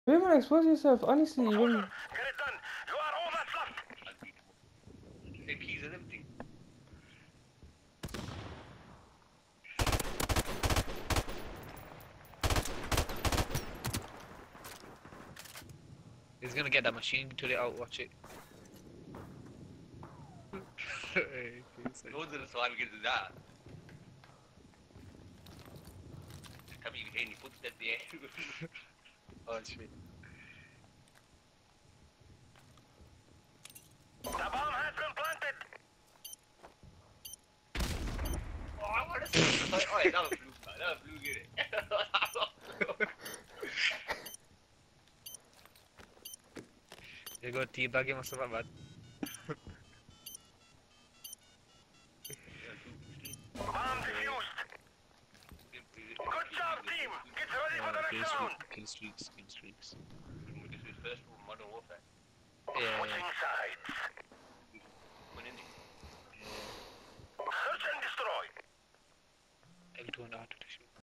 You don't want to expose yourself, honestly. You don't... Get it done. You are all that's left. The keys and everything. He's gonna get that machine to out, watch it. Those are the swan get that. Tell me you hear any footsteps there. Oh shit. The bomb has been planted. Oh, I want to see. Oh, that was blue. That was blue, get it. You got teabag him or something bad. Bomb defused. Good job, team. Get ready for the next round. Kill streaks, kill streaks. This is first from Modern Warfare. Yeah. Switching sides. Went in there. Search and destroy. L2 and R2.